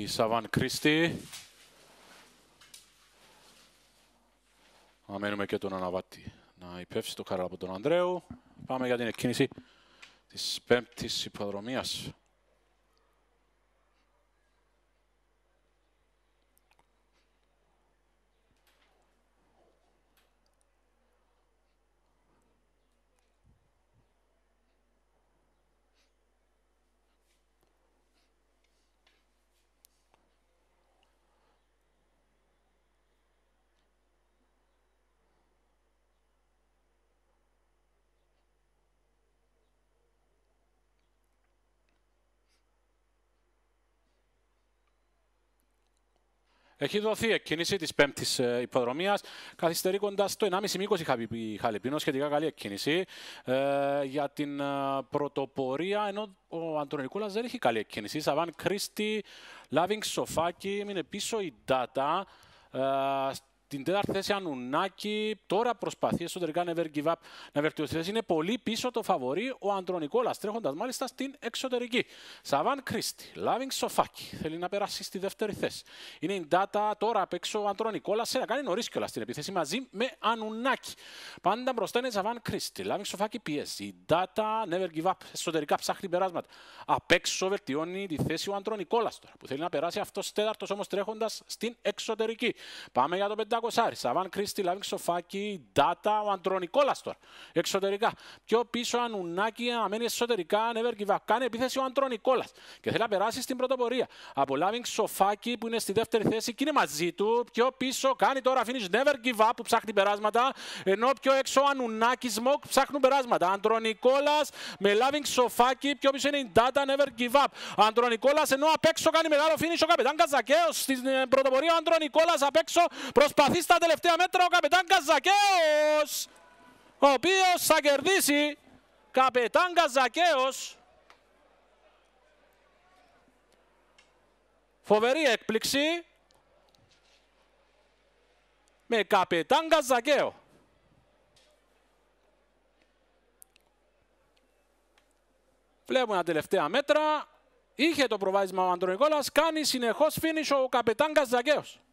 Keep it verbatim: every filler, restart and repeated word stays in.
η Σαβάν Κρίστη. Αμένουμε και τον Αναβάτη να υπεύσει το χάρα από τον Ανδρέου. Πάμε για την εκκίνηση της πέμπτης υποδρομίας. Έχει δοθεί εκκίνηση της πέμπτης υποδρομίας, καθυστερήκοντας το ενάμιση με είκοσι Χαλεπίνο, σχετικά καλή εκκίνηση ε, για την ε, πρωτοπορία, ενώ ο Αντρονικόλας δεν έχει καλή εκκίνηση. Σαβάν Κρίστη, Λάβινγκ Σοφάκη, είναι πίσω η Ντάτα. Ε, Την τέταρτη θέση Ανουνάκη, τώρα προσπαθεί εσωτερικά Never Give Up να βελτιωθεί θέση. Είναι πολύ πίσω το φαβορί ο Αντρονικόλας, τρέχοντας μάλιστα στην εξωτερική. Σαβάν Κρίστη, Λάβινγκ Σοφάκη, θέλει να περάσει στη δεύτερη θέση. Είναι η Ντάτα τώρα απ' έξω ο Αντρονικόλας, σε να κάνει νωρίς κιόλας στην επίθεση μαζί με Ανουνάκη. Πάντα μπροστά είναι Σαβάν Κρίστη, Λάβινγκ Σοφάκη πιέζει. Η Ντάτα Never Give Up εσωτερικά ψάχνει περάσματα. Απ' έξω βελτιώνει τη θέση ο Αντρονικόλας τώρα, που θέλει να περάσει αυτός τέταρτος όμως τρέχοντας στην εξωτερική. Πάμε για το πεντακόσια. Σαβάν Κρίστη, Λάβινγκ Σοφάκη, Ντάτα, ο Αντρονικόλας τώρα. Εξωτερικά. Πιο πίσω Ανουνάκη, αμένει εσωτερικά. Never Give Up. Κάνει επίθεση ο Αντρονικόλας. Και θέλει να περάσει στην πρωτοπορία. Από Λάβινγκ Σοφάκη που είναι στη δεύτερη θέση και είναι μαζί του. Πιο πίσω κάνει τώρα finish Never Give Up που ψάχνει περάσματα. Ενώ πιο έξω Ανουνάκη, Smoke ψάχνουν περάσματα. Αντρονικόλας με Λάβινγκ Σοφάκη. Πιο πίσω είναι η Ντάτα, Never Give Up. Αντρονικόλας ενώ απ' έξω κάνει μεγάλο finish ο καπετάν Καζακέος. Στην πρωτοπορία ο Αντρονικόλας απ' έξω προσπαθεί στα τελευταία μέτρα ο καπετάν Καζακέος, ο οποίος θα κερδίσει. Καπετάν Καζακέος. Φοβερή έκπληξη με καπετάν Καζακέο. Βλέπουμε τα τελευταία μέτρα. Είχε το προβάδισμα ο Αντρονικόλας, κάνει συνεχώς finish ο καπετάν Καζακέος.